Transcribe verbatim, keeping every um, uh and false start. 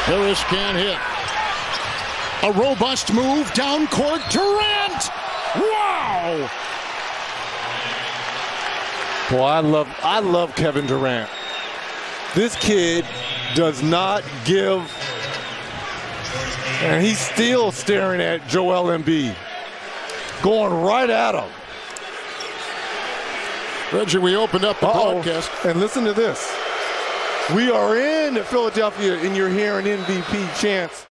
Harris can't hit. A robust move down court. Durant! Wow! Boy, I love, I love Kevin Durant. This kid does not give, and he's still staring at Joel Embiid, going right at him. Reggie, we opened up the Uh-oh. broadcast. And listen to this. We are in Philadelphia, and you're hearing M V P chants.